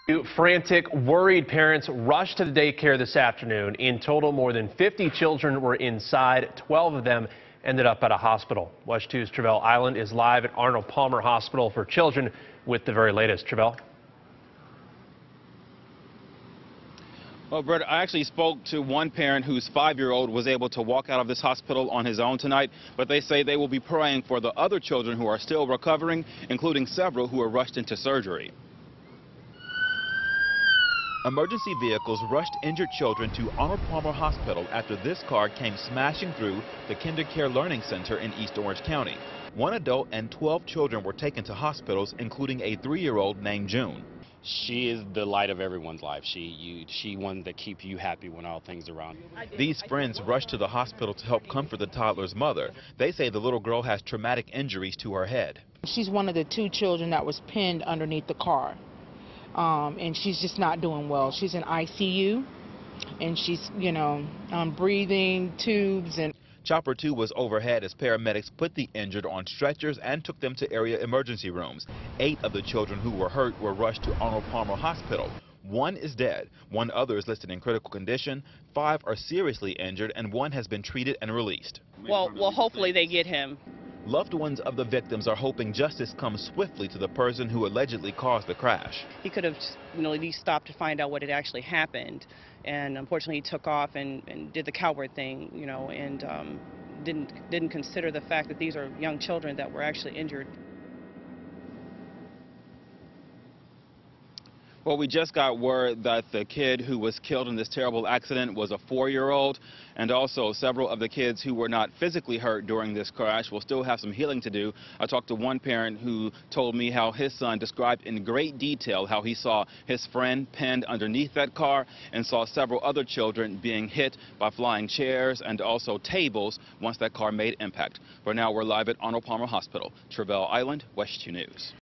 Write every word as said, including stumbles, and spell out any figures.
Frantic, worried parents rushed to the daycare this afternoon. In total, more than fifty children were inside. twelve of them ended up at a hospital. WESH two's Travell Island is live at Arnold Palmer Hospital for Children with the very latest. Travell. Well, Brett, I actually spoke to one parent whose five-year-old was able to walk out of this hospital on his own tonight, but they say they will be praying for the other children who are still recovering, including several who were rushed into surgery. Emergency vehicles rushed injured children to Arnold Palmer Hospital after this car came smashing through the KinderCare Learning Center in East Orange County. One adult and twelve children were taken to hospitals, including a three-year-old named June. She is the light of everyone's life. She, you, she one that keep you happy when all things are around. These friends rushed to the hospital to help comfort the toddler's mother. They say the little girl has traumatic injuries to her head. She's one of the two children that was pinned underneath the car. Um, and she's just not doing well. She's in I C U, and she's, you know, um, breathing tubes. And Chopper two was overhead as paramedics put the injured on stretchers and took them to area emergency rooms. Eight of the children who were hurt were rushed to Arnold Palmer Hospital. One is dead, one other is listed in critical condition, five are seriously injured, and one has been treated and released. Well, well, hopefully they get him. Loved ones of the victims are hoping justice comes swiftly to the person who allegedly caused the crash. He could have, you know, at least stopped to find out what had actually happened, and unfortunately he took off and, and did the coward thing, you know, and um, didn't didn't consider the fact that these are young children that were actually injured. Well, we just got word that the kid who was killed in this terrible accident was a four-year-old, and also several of the kids who were not physically hurt during this crash will still have some healing to do. I talked to one parent who told me how his son described in great detail how he saw his friend pinned underneath that car and saw several other children being hit by flying chairs and also tables once that car made impact. For now, we're live at Arnold Palmer Hospital. Travell Island, WESH two News.